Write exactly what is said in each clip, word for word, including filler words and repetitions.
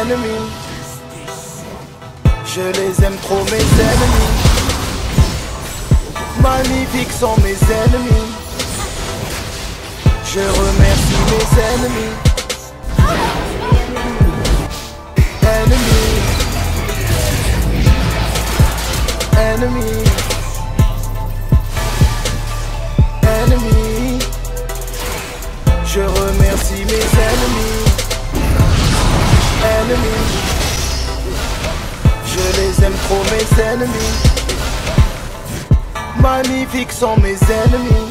ennemis. Je les aime trop mes ennemis. Magnifiques sont mes ennemis. Je remercie mes ennemis. Ennemis. Ennemis. Ennemis. Je remercie mes ennemis. Ennemis. Je les aime trop mes ennemis. Magnifiques sont mes ennemis.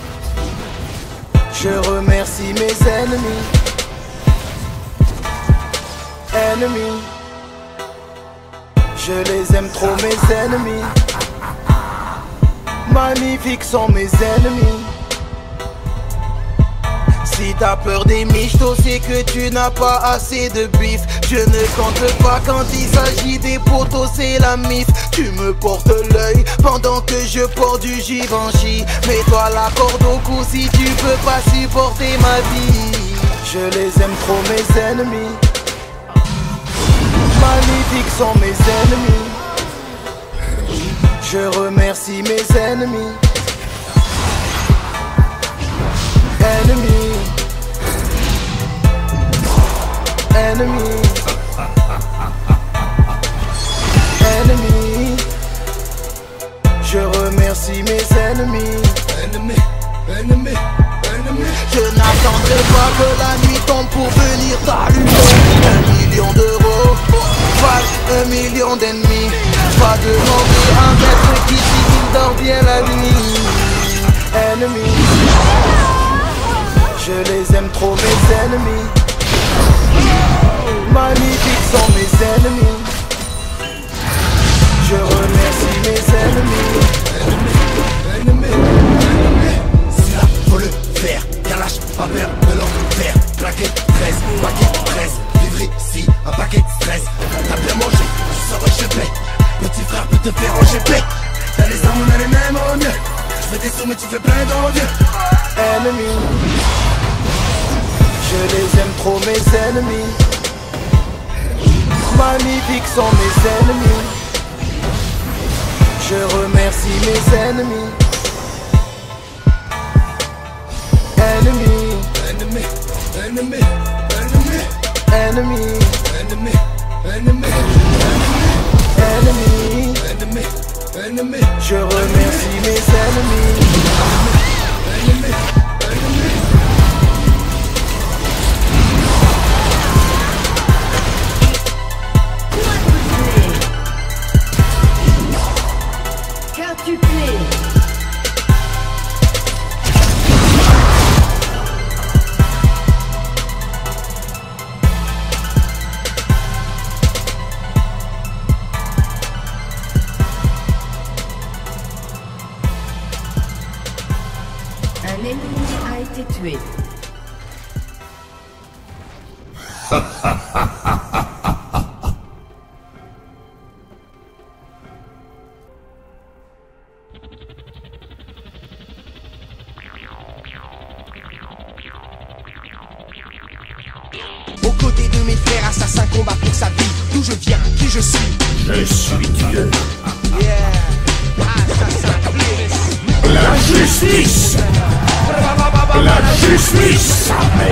Je remercie mes ennemis. Ennemis. Je les aime trop mes ennemis. Magnifiques sont mes ennemis. Si t'as peur des michtos, c'est que tu n'as pas assez de bif. Je ne compte pas quand il s'agit des potos, c'est la mif. Tu me portes l'œil pendant que je porte du Givenchy. Mets-toi la corde au cou si tu peux pas supporter ma vie. Je les aime trop mes ennemis. Magnifiques sont mes ennemis. Je remercie mes ennemis. Ennemis. Ennemis. Ennemis. Je remercie mes ennemis. Ennemis, ennemis, ennemis. Je n'attendrai pas que la nuit tombe pour venir t'allumer. Un million d'euros valent un million d'ennemis. Pas demander à un maître qui dit qu'il dort bien la nuit. Ennemis. Je les aime trop mes ennemis. Magnifiques sont mes ennemis. Je remercie mes ennemis. Ennemis, ennemis. Si là faut le faire, y'a lâche pas peur de l'enfer. Plaquet treize, paquet treize. Vivre ici, un paquet de stress. T'as bien mangé, tu saurais que je paie. Petit frère peut te faire en G P. T'as les armes, on a les mêmes au mieux. Je fais des sous mais tu fais plein d'envieux. Ennemis. Je les aime trop mes ennemis. Magnifiques sont mes ennemis. Je remercie mes ennemis. Ennemis. Ennemis, ennemis, ennemis. Ennemis. Ennemis, ennemis, Ennemis. ennemis, ennemis. Je remercie mes ennemis. Ennemis, ennemis. Quintuplé. Un ennemi a été tué. Aux côtés de mes frères assassins combat pour sa vie. D'où je viens, qui je suis. Je suis Dieu. Yeah. Assassin, La justice. La justice.